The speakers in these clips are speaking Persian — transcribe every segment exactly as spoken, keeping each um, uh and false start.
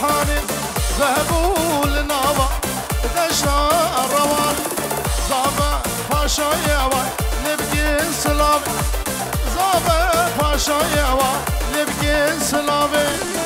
حاني ذهبوا لنابا دشنا الروان زابا باشا يوا نبقي سلامي زابا باشا يوا نبقي سلامي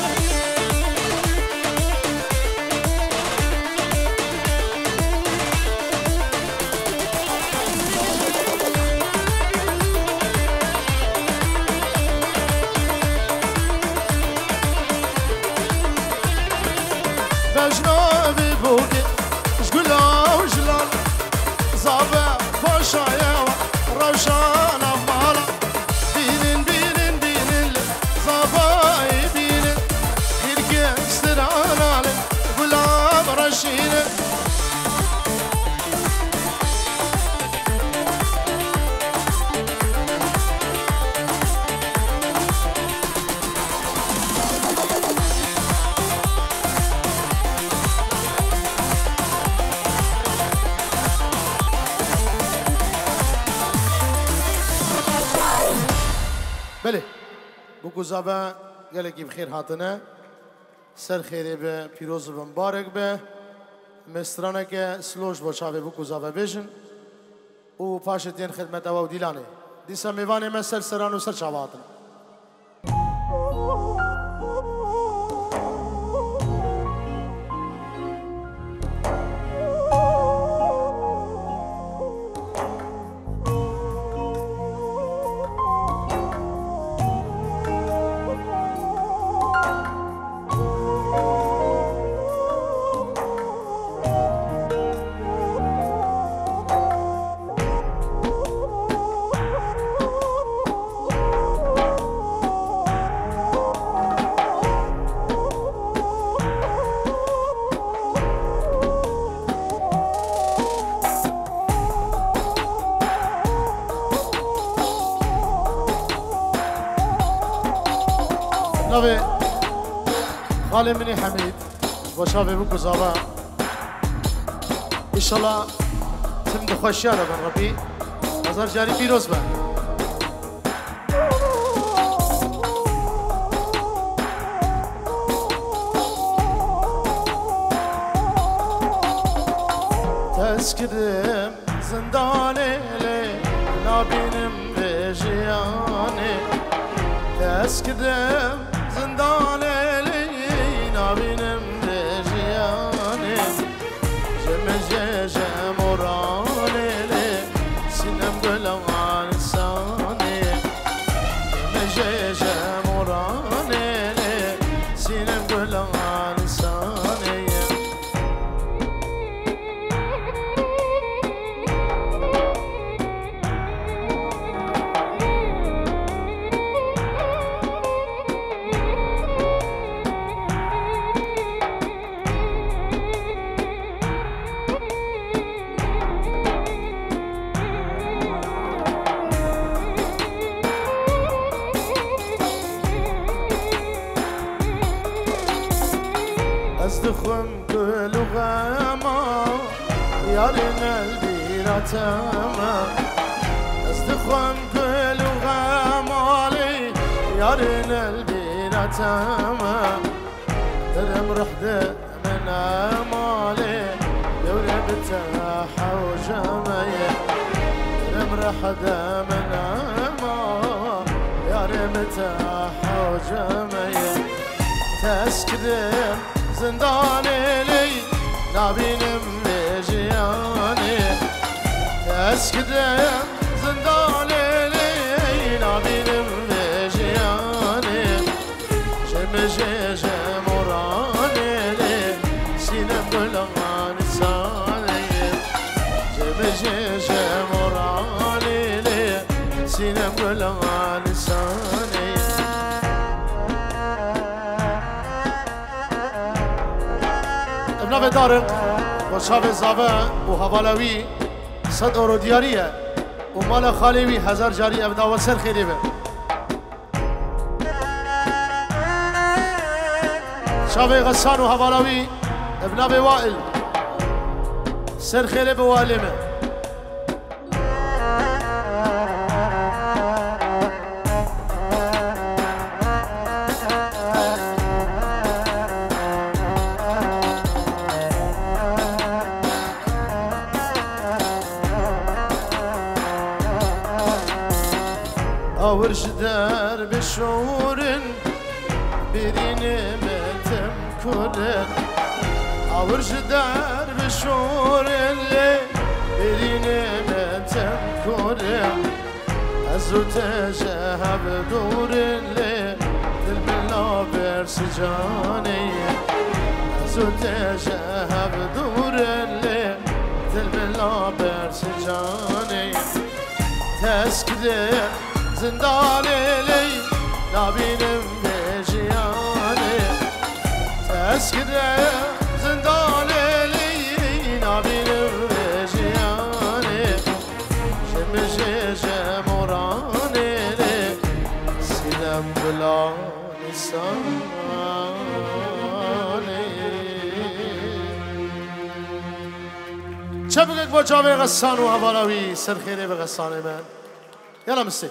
بجنابي بوكي شقلا وجلال زابا فاشا يوا روشانا مالا بينن بينن بينن زابا يبينن خيرك استرانا غلام رشينه بله بو زابا گلکی بخیر هاتنه سر خیره به پیروز و مبارک به مسترانه که سلوش باشاوه بو زابا بیشن و پاشتین خدمت او دیلانه دیسا میوانه من سر سران و سر چاواتن نوی خاله منی حمید باشاوه بو زابا انشالله تم دخوشیاره بن ربی هزار جاری پیروز بن تسکدم زندانه لی نابینم به جیانه تسکدم زندانه لی نابینم به جیانه جم جم ورانه لی سینم گلان سانه جم جم ورانه لی سینم گلان سانه أصدخم كل غاما يارنا البيراتما أصدخم كل غاما يارنا البيراتما ترم رحدة من أمالي يوري بتاحة وجماية ترم رحدة من أمالي ياري بتاحة وجماية تسكرم زنداني لي نابينم بجياني تسكدم زنداني لي نابينم بجياني جم جم وراني لي سينم بلغان ساني جم جم وراني لي سينم بلغان ساني ابن دارق و شاب زاوه و حوالوی صد اورو دیاریه و مال خالیوی هزار جاری ابدا و سر خیلی به شاب غسان و حوالوی ابن وائل سر خیلی به والمه آورش در بشورن برین متم کرن آورش در بشورن برین متم کرن ازو تجهب دورن دل بلا برس جانی ازو تجهب دورن دل بلا برس جانی تسکده زندانی لی نبینم به جیانی تسکده زندانی لی نبینم به جیانی شمشه جمورانی لی سیدم بلا نسانی چه بگه با جاوه غسان و حوالاوی سرخیره به غسان من يلا مسي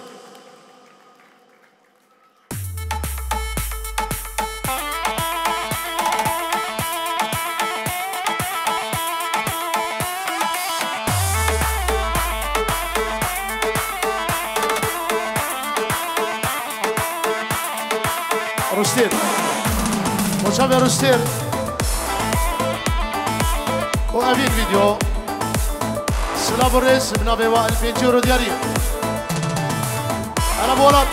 روستير مشابه روستير وأبين فيديو سلام الرئيس ابن أبي وائل بيجورو دياري أنا بولاد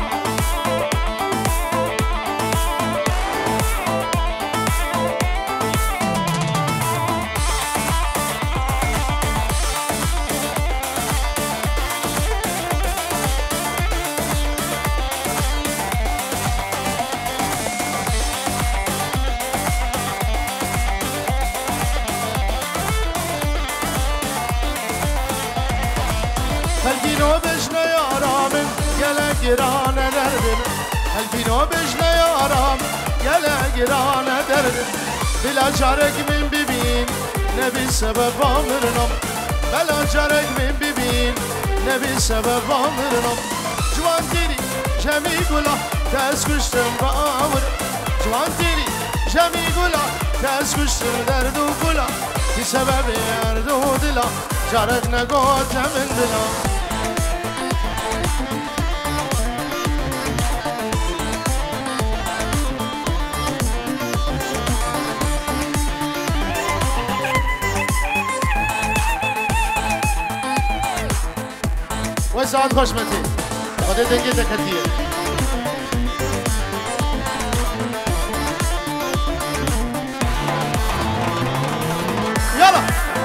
هلبینو بجنه یارامن گله گرانه دردم هلبینو بجنه یارام گله گرانه دردم بلا جارک من ببین نبی سبب آمرنم بلا جارک من ببین نبی سبب آمرنم جوان دیری جمی گلا تز کشتم با آور جوان دیری جمی گلا تز کشتم درد و گلا بی سبب درد و دلا جارک نگوتم من دلا وسعد خوشمتي خدي دنگي دكتيه يلا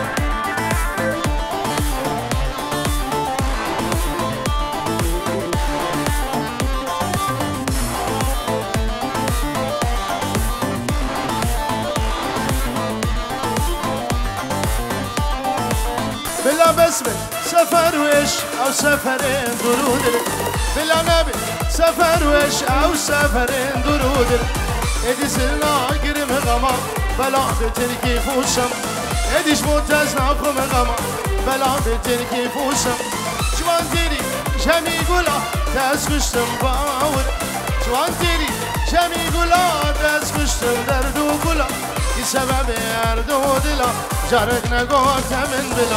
بلا بسمة سفر وش أو سفرين درود بلا نبي سفر وش أو سفرين درود إدي سلنا قرم غما بلا بتركي فوشم إديش متزنا قم غما بلا بتركي فوشم جوان ديري جمي قولا تسكشتم باور جوان ديري جمي قولا تسكشتم دردو قولا كي سبب يردو دلا جارك نقوت من بلا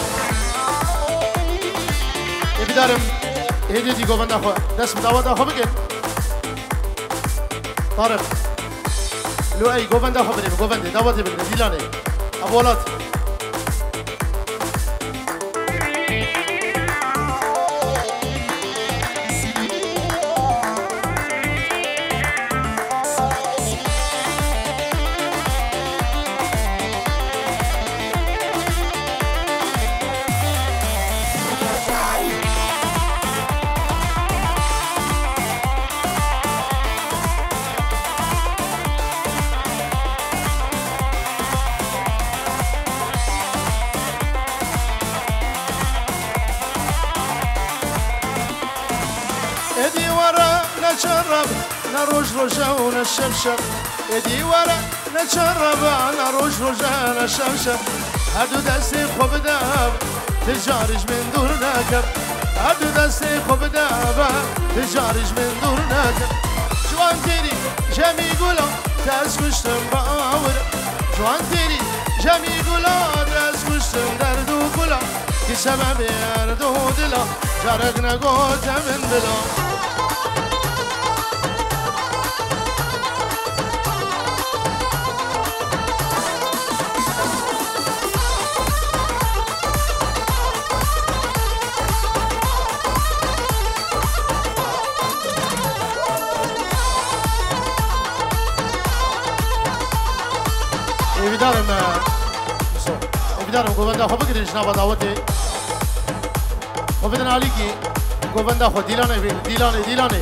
دارم هدیه دی گوبند آخو دست دعوت آخو بگیر طارق لو ای گوبند آخو بریم گوبند دعوت بگیر دیلانه ابولات ادي ورا نتشرب نروج رجاونا الشمشم ادي ورا نتشرب نروج رجاونا الشمشم هدو دستي خوب داب تجارج من دور ناكب هدو دستي خوب داب تجارج من دور ناكب جوان تيري جمي قولا تاز كشتم باور جوان تيري جمي قولا تاز كشتم دردو قولا كي سبب يردو دلا جارك نقوت من بلا دارم گوونده خو بگیرین جناب دعوتی خو بدن علی کی گوونده خو دیلانه بین دیلانه دیلانه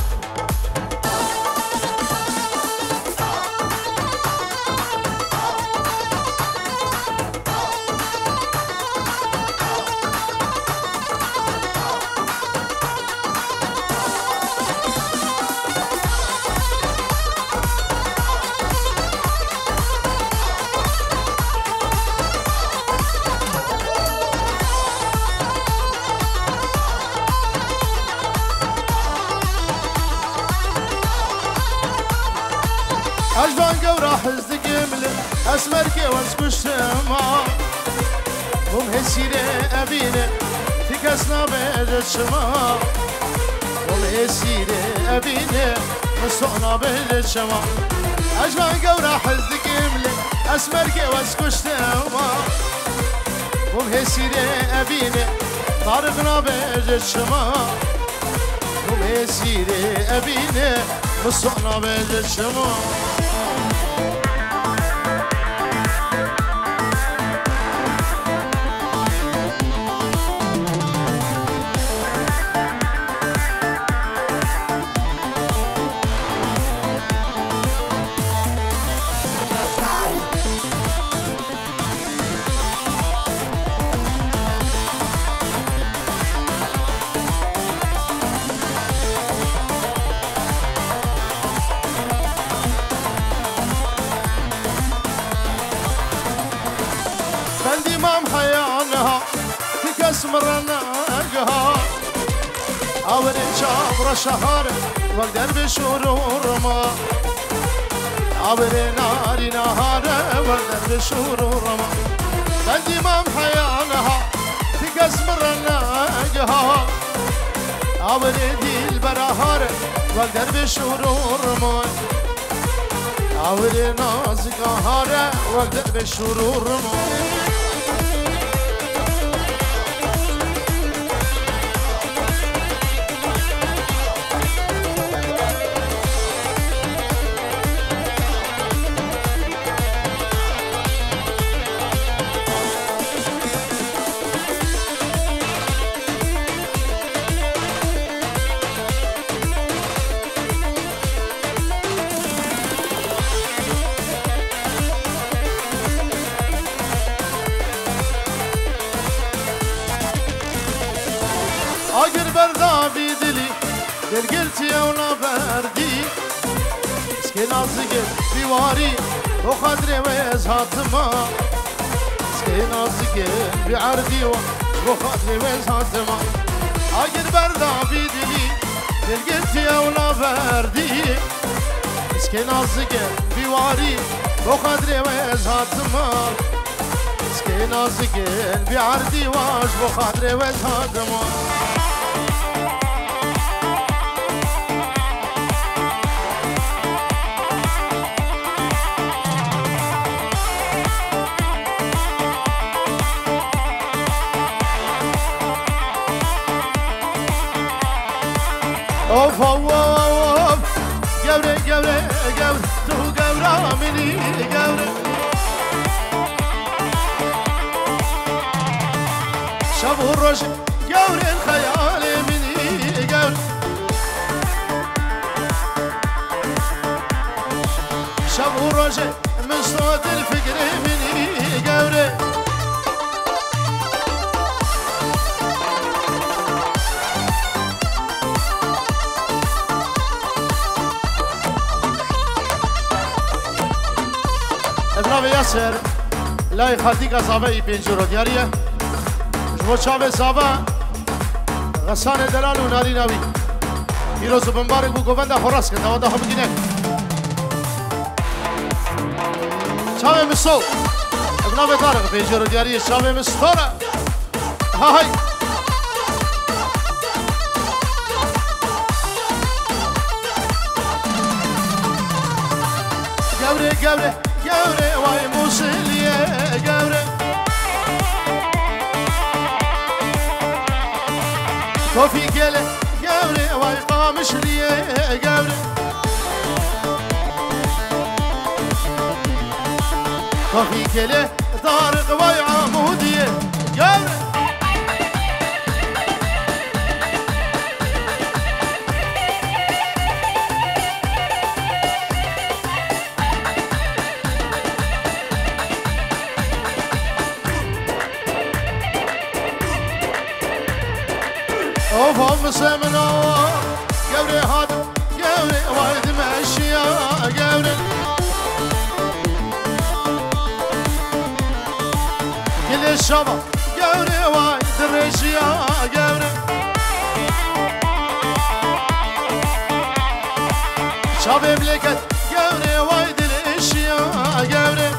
عجبان قورا حزق ملك أسمر كي واسكو الشما هم هسيري أبيني تكسنا بيد الشما هم هسيري أبيني مسوقنا بيد الشما عجبان قورا حزق ملك أسمر كي واسكو الشما هم هسيري أبيني طارقنا بيد الشما هم هسيري أبيني مسوقنا بيد الشما بندي مام حيانها تكسمرنا اجها اول شابر شهر وقدر بشرور ما اول ناري نهار وقدر بشرور ما بندي مام حيانها تكسمرنا اجها اول ديل برهار وقدر بشرور ما اول ناز قهار وقدر بشرور ما اگر بردا بیدلی دل گلتی اونا بردی اسکی نازگه بیواری و خدر و ازهاتما اسکی نازگه بیعردی و خدر و ازهاتما اگر بردا بیدلی دل گلتی اونا بردی اسکی نازگه بیواری و خدر و ازهاتما اسکی نازگه بیعردی واش و خدر و ازهاتما اوف اوف قوري قوري قوري تو قورا مني قوري شابو الرش قوري الخيال مني قوري شابو الرش من صوت الفكر مني قوري ابراهيم ياسر لا يخليك صافي بينجرو دياريه جمو شاب صافا غسان دلال وناري ناوي يروز بمبارك بو گووندا خراس كده ودا هم گينه شاب مسو ابراهيم طارق بينجرو دياريه شاب مستورا هاي قوري قوري قوري واي موسيلية قوري كوفي قلي قوري واي قامش ليه قوري كوفي قلي طارق واي عامو اوف ام سمنا قوري هاد قوري وايد ماشية قوري كل الشباب قوري وايد الرشية قوري شباب لكت قوري وايد الاشياء قوري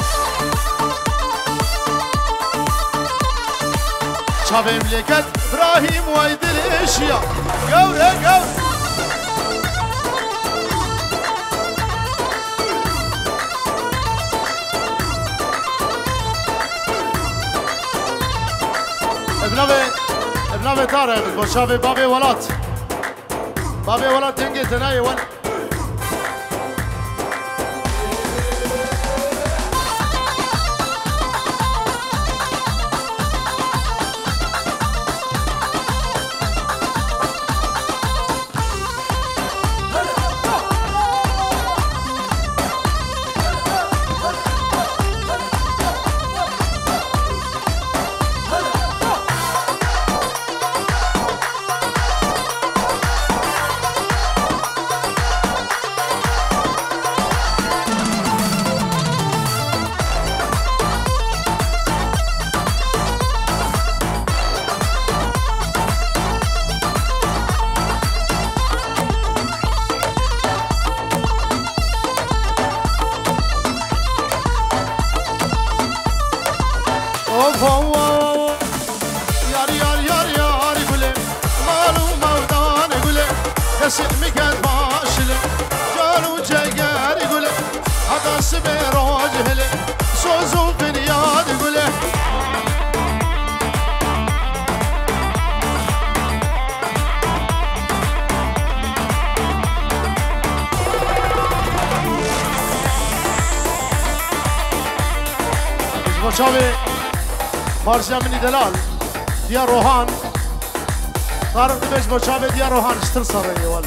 شباب لكت ابراهيم وايد الاشياء قوري قوري ابنابي ابنابي طارق بشافي بابي ولات بابي ولات تنجي تناي ول شاوي فارسيا مني دلال ديا روحان طارق دبش بشاوي ديا روحان اشتر صري ولا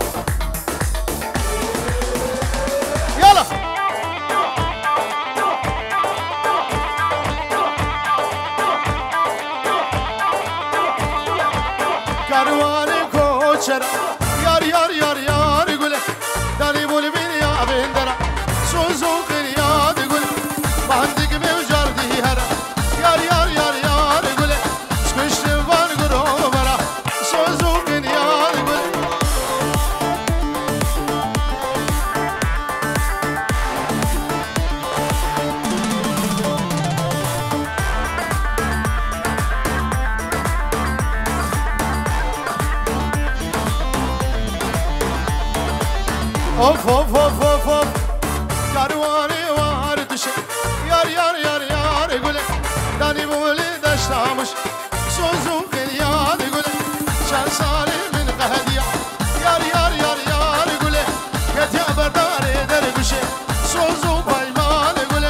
يلا كارواني كوشر يار يار يار يار يقول داني بولي بين يا بندرا سوزو قرياد يقول ما عندك بوجردي هرا يار يار يار يار يقول سكشت فان قرو مرا سوزو قرياد يقول اوف اوف اوف اوف اوف كارواني واردش يار يار يار يار يقول داني بولي دشتامش سوزو قرياد يقول شان صالي من قهدية يار يار يار يار يقول كتيا برداري دربش سوزو بايمان يقول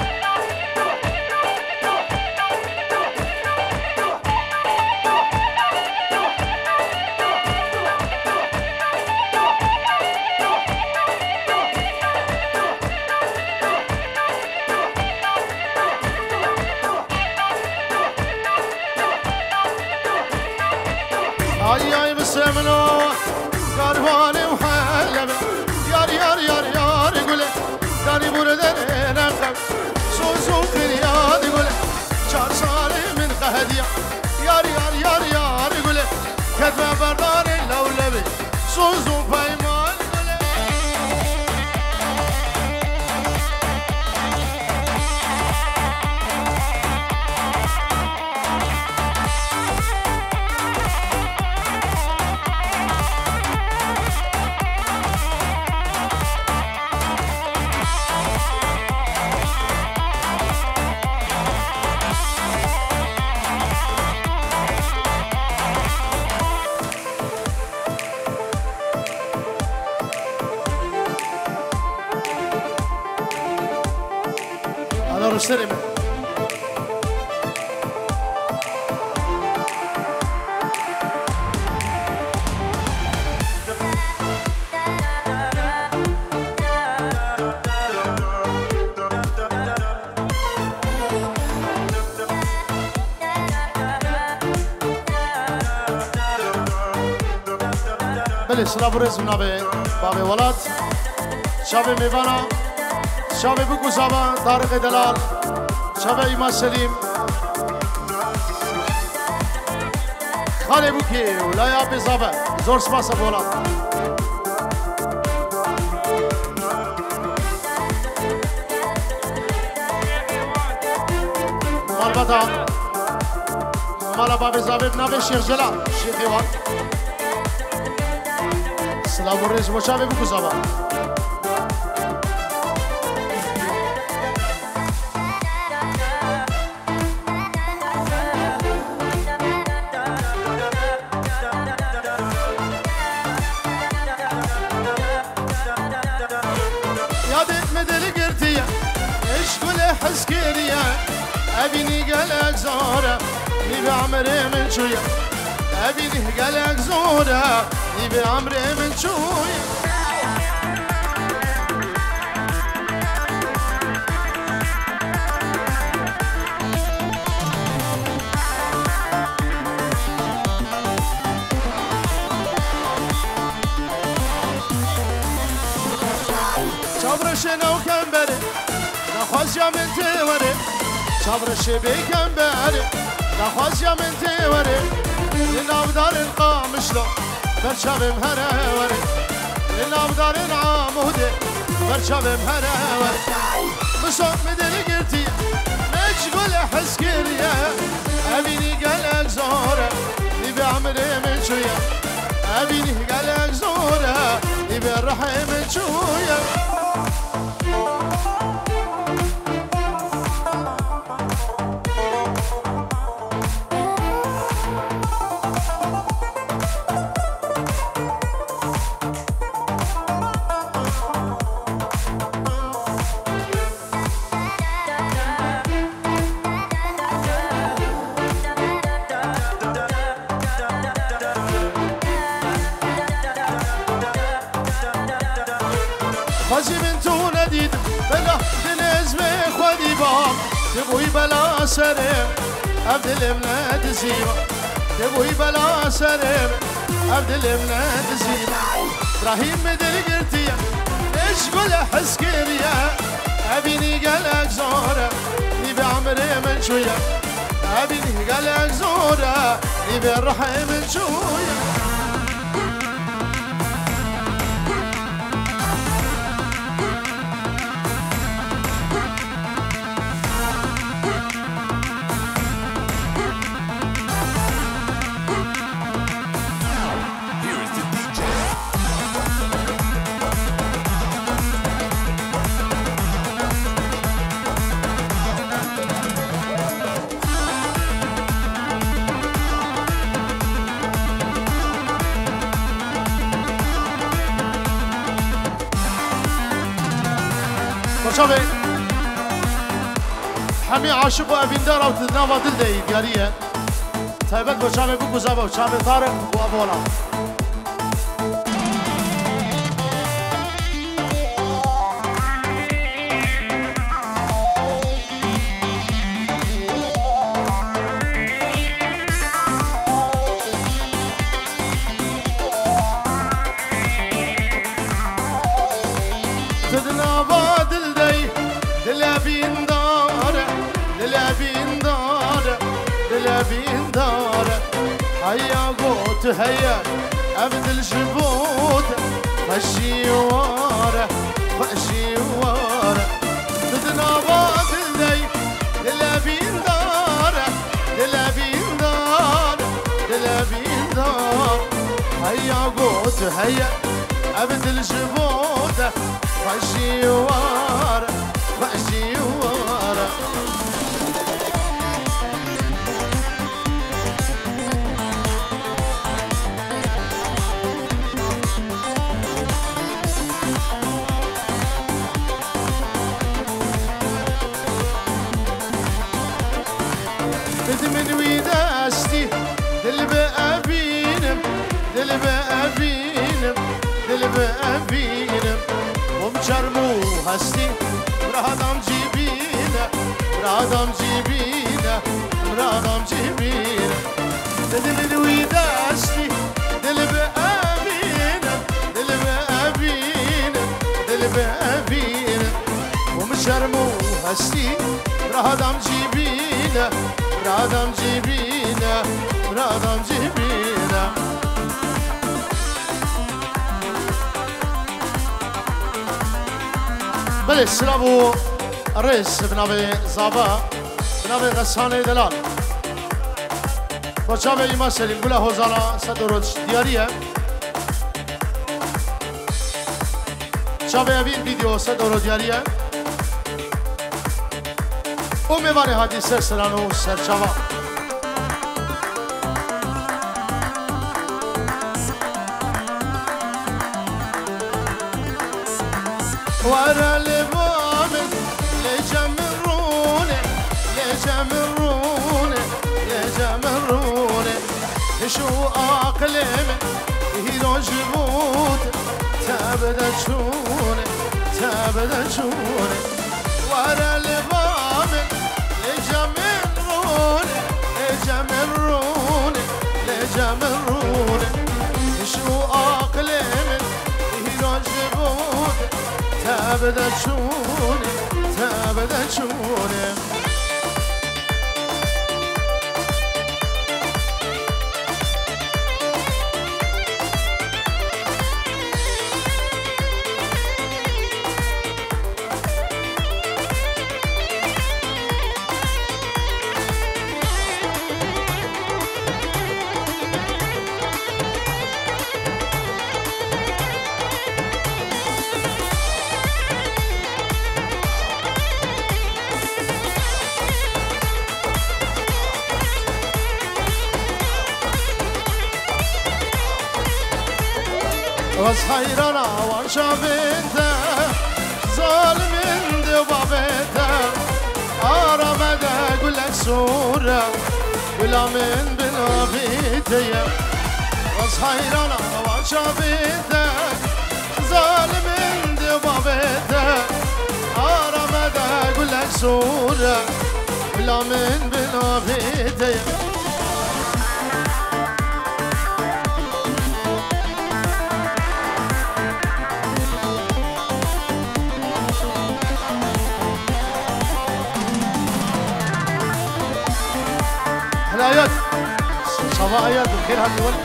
اي اي بسمنو كارواني وحلبه يار يار يار يار يقول داني بردن نقب سوزو قرياد يقول شار صالي من قهدية يار يار يار يار يقول كتبه برداري لولبي سوزو بايمان هذا رسلمه بله سلام رز منابه بابه ولاد شاب میوانا شاب بگو زبان طارق دلال شاب ایمان سلیم خاله بوکی ولای آب زبان زور سپاس ولاد البته مالا باب زابط نبه شیخ جلا شیخی وان سلام و رز مشابه بگو زبا یادت مدل گرتیه اشکل حسکریه أبيني قلق زورة نبي عمري من شوية أبيني قلق زورة نبي عمري من شوية شبرشنا وكمبري نخوز يا من توري صبر الشبي كان باري نخواز يا من توري للأبدار القامش له برشاب مهرا وري للأبدار العامودي برشاب مهرا وري مصاب مدل قلتي مشغول حسكريا أبيني قلق زورة نبي عمري من شوية أبيني قلق زورة نبي الرحي من شوية خازي بنتو نديد بلا دنز بخودي بام تبوي بلا سرم أبدل ملاد زيبا تبوي بلا سرم أبدل ملاد زيبا إبراهيم مدل قرتيا اشغل حسكريا أبيني قلق زورة نبي عمري من شوية أبيني قلق زورة نبي الرحي من شوية شابي حمي عاشق وابين دار او تناوا دل دي دياريه تايبت بو شابي بو زابو شابي طارق وابولا تناوا دل دي دلابين دار دلابين دار دلابين دار هيا قوت هيا أبد الجبوت خشي ورا خشي ورا تدنابا دلدي دلابين دار دلابين دار دلابين دار هيا قوت هيا أبد الجبوت خشي ورا خشي ورا من ويداستي دل بقى بينم دل بقى بينم دل بقى بينم ومشرمو هستي مرادم جيبينا مرادم جيبينا مرادم جيبينا دل من ويداستي دل بقى بينم شرمو هستی برادم جیبینه برادم جیبینه برادم جیبینه بله سلابو رئیس بنابه زابا بنابه غسانه دلال با چاوه ایما سلیم گله هزالا صدروج دیاریه چاوه اوین ویدیو صدروج دیاریه او میوانه حدی سر سرانو سر چاوه ورا لبامن لجمرونه لجمرونه لجمرونه شو أقلم هيرو جبوت تبدا شونه تبدا شونه ورا لبامن لجمرونه لجمرونه لجمرونه شو أقلم هيرو جبوت تبدا شونه تبدا شونه از حیرانا وانشابنده ظالمین دوابنده آرامده گلک سوره گلامن بنابیده از حیرانا وانشابنده ظالمین دوابنده آرامده گلک سوره گلامن بنابیده آيات صباح آيات بخير هاتي ولد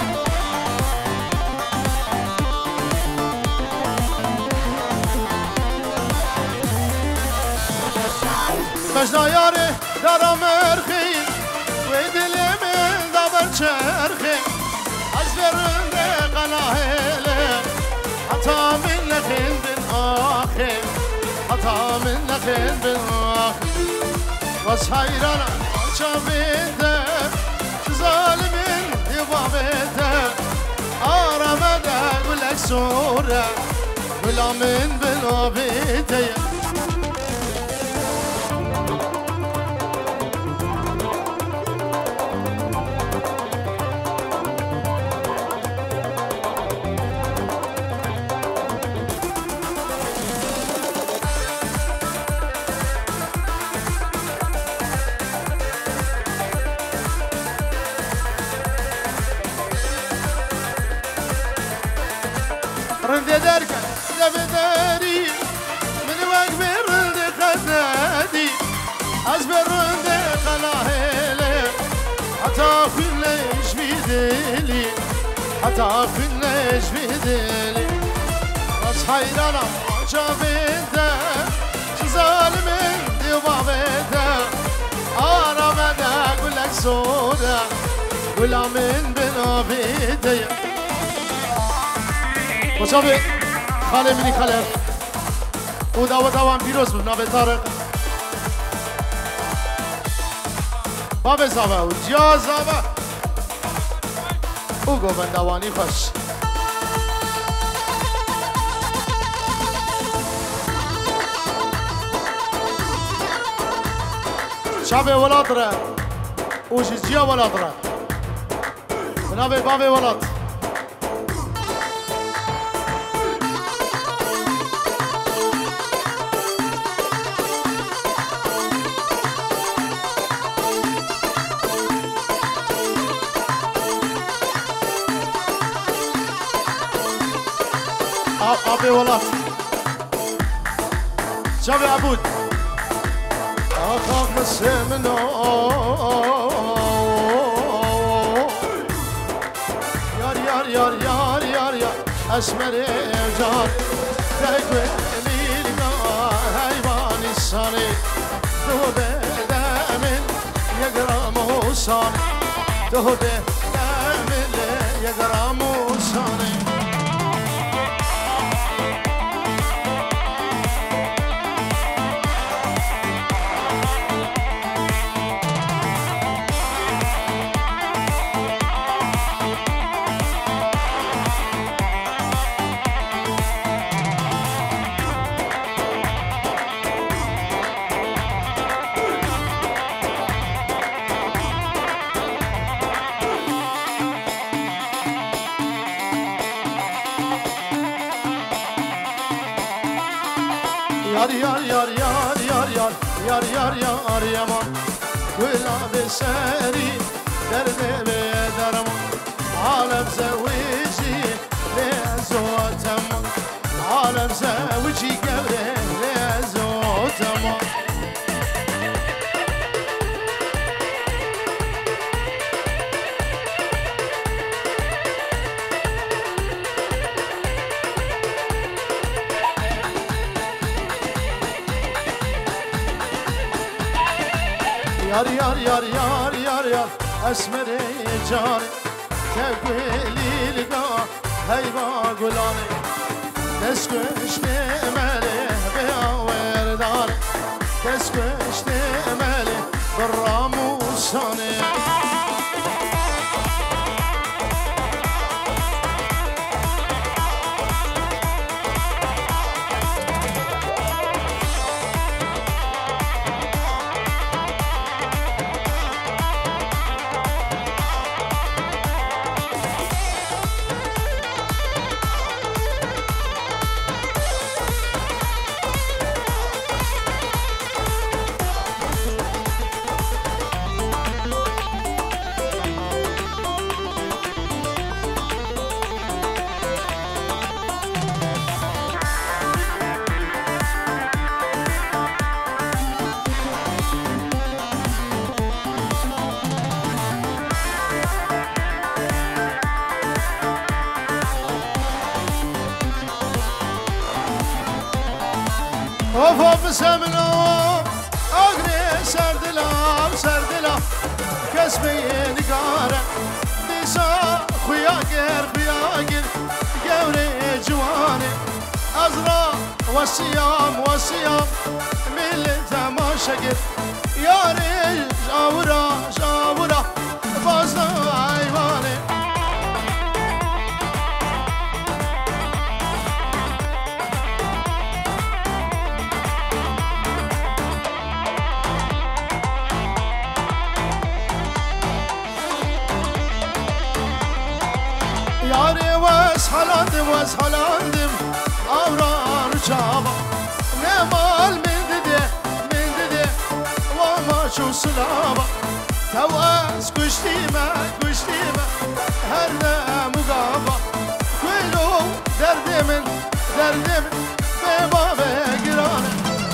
مجدا ياري دارا مرخين ويدلي من دابر چرخين أجبرن دي قناهيلي حتى من لخين بن آخين حتى من لخين بن آخين بس حيرانا شابيده ظالمين يبابيده آرامده قلك سوره ولا من بنابيده رند دركن لبداري من وقت رند خدادي أزبر رند خلاهيلي حتى كلش بيدلي حتى كلش بيدلي بس حيرانا شافيته ظالمين ديوبابيته آرامده قلك سوده ولا من بنابيده مشابه خاله منی خاله او داو داوام پیروز بود نابه طارق بابه زاوه او جا زاوه او گو بندوانی خوش شابه ولاد را او جیا ولاد را نابه بابه ولاد آبی ولاد شابه عبود أخاف مسمنو يار يار يار يار يار يار أسمر جار تقوي ليلنا هيبان الصاني تهبه دامن يقرأ موصاني تهبه دامن يقرأ موصاني Yar yar yar yar yar yar yar yar yar yaman Güla beseri derde be derman Alem zevici lezoteman Alem zevici gevre lezoteman Yar yar yar yar yar yar esmeri cani Tevkili lga heyva gulani Tesküşte meli beya verdani Tesküşte meli berramusani Of of semno agre serdilam serdilam kesmeyin gare disa xuya ger xuya gir gevre civane azra wasiyam wasiyam millet tamaşa gir yare javura javura fazla hayvane Yare was halandım was halandım avran uçaba ne mal min dedi min dedi vama şu slava tavas kuştime kuştime her ne mugaba kuylu derdimin derdimin beba ve girane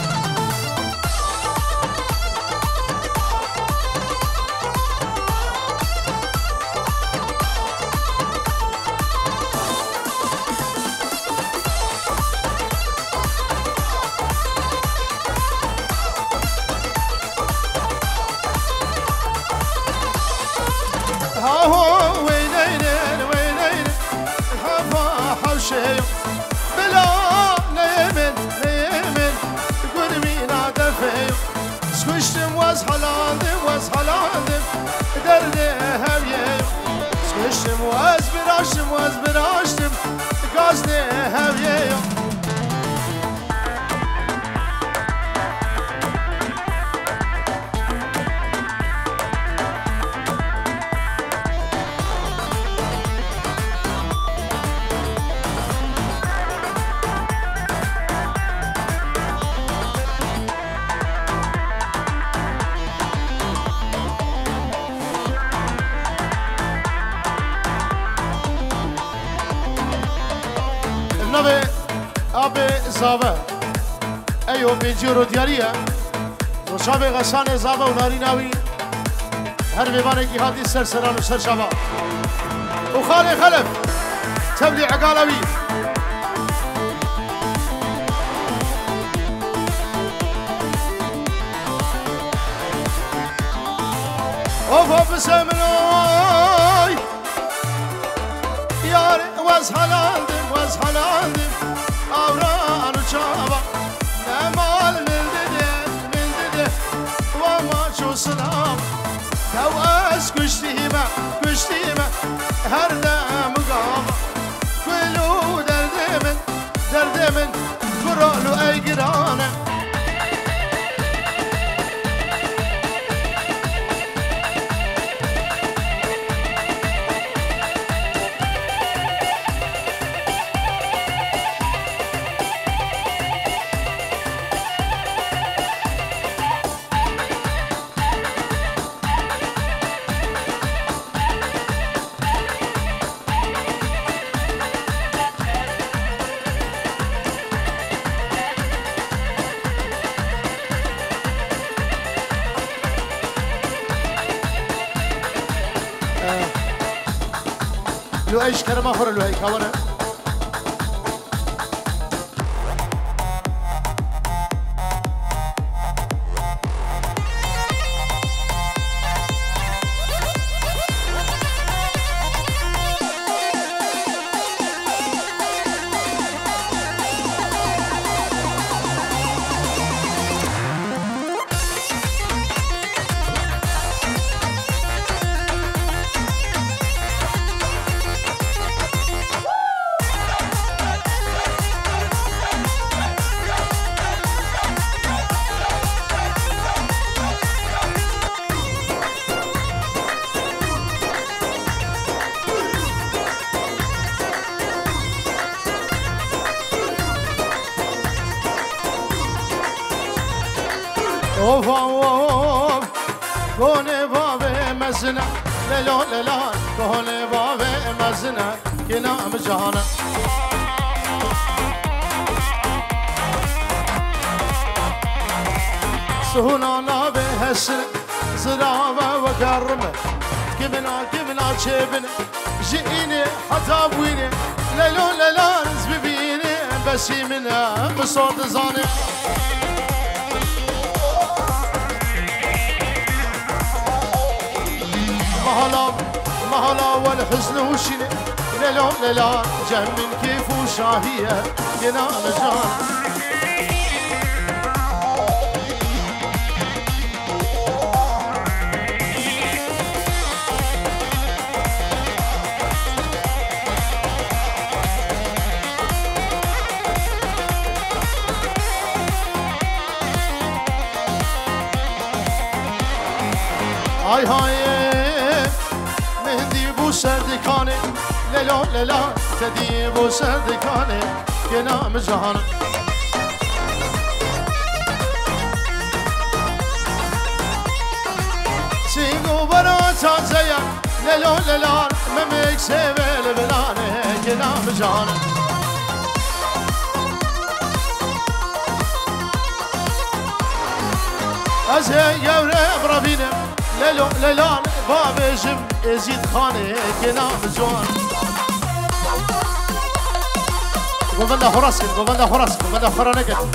هاهو وينين وينين الحفا حوشي بلا نيمن نيمن تقول مين عدفي سكشتم واز حلاندم واز حلاندم دردي هويي سكشتم واز براشتم واز براشتم قازني هويي نبي أبي زاوة أيو بنجيرو ديارية روشاب غسان زابا و ناریناوی هر میوانێکی هاتی سەر سەران و سەر شەبا و خاڵێ خەلف تەبلی عەگاڵەوی ئۆف ئۆف بسە منۆی یارێ وەز هەلاندم وەز هەلاندم ئاوران و چاوە نەماڵ من ددێ من ددێ وە ماچ و سلام تو از کشتیمه کشتیمه هر دم گام کلو درد من درد من فرالو ای گرانه لو ايش كرم اخر لو هيك هوانا اوف اوف كوني بابي مزنا ليلو ليلا كوني بابي مزنا كنا مجانا سهونا نابي هسن زرابة وكرمة كبنا كبنا شبنا جئيني حتى بويني ليلو ليلا نزبيني بسي منا بصوت زاني مهلا مهلا والحزن وشني ليلو ليلا جمن كيف وشاهية كنا مجان هاي هاي سردکانه لیلا لیلا تدیب و سردکانه که نام جهان سینگو برا تازه لیلا لیلا ممک سیول بلانه که نام جهان از یوره برابینم لیلا لیلا بابجم ازید خانه که نام جوان گوونده خراس کن گوونده خراس کن گوونده خرانه کن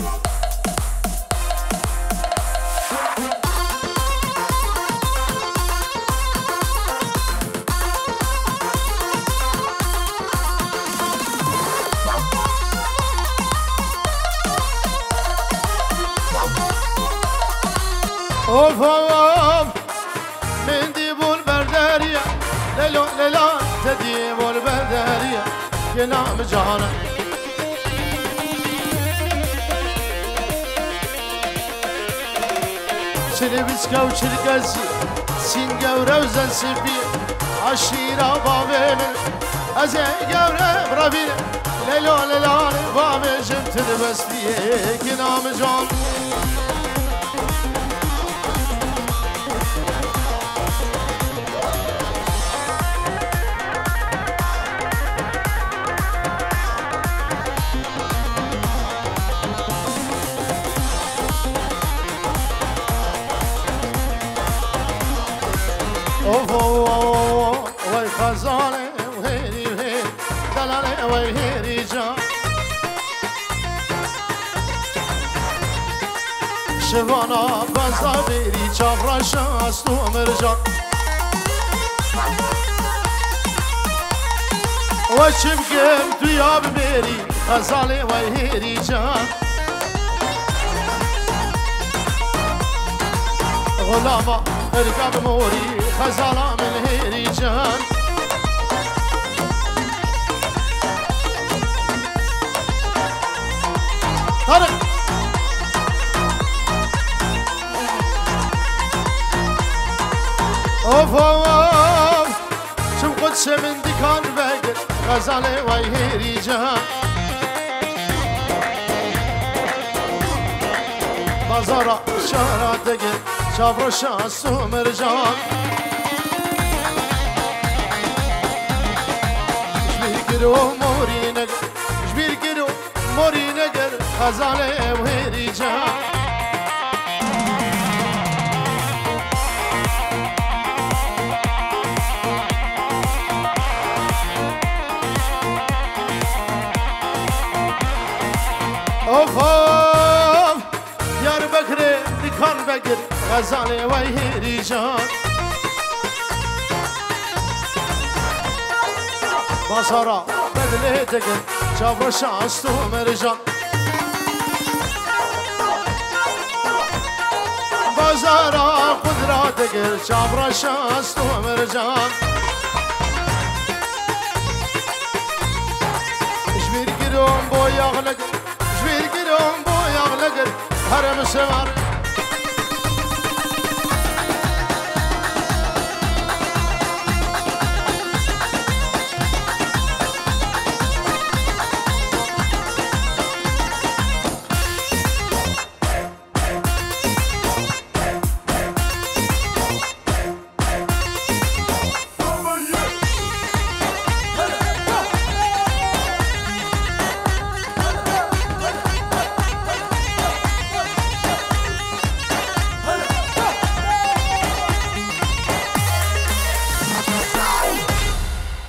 اوف اوف من دیبول برداریا لیلا لیلا تدیبول برداریا که نام جهانه چلی بیسکا و چلی گزی سینگا و روزن سبی عشیرا بابین از گوره برابین لیلا لیلا بابین جمتر بسلیه که نام جهان شوانا بزا بیری چاورا شاست و مرجان و چیم گم تو یاب بیری غزاله و هیری جان غلاما ارقب موری غزاله من هیری جان طارق اوف اوف شو قدس من دكان بقر غزالي ويهيري جان بازارا شارع دقر شابر شاس ومرجان شبير كرو موري نقر شبير كرو موري نقر غزالي وهيري جان اوف اوف یار بکره دکان بگر غزاله و هیری جان بازارا بدله دگر چاور شاست و مرجان بازارا قدرا دگر چاور شاست و مرجان جبیر گیرم با یاغلق جبیر گیرم با یاغلق هرم سوار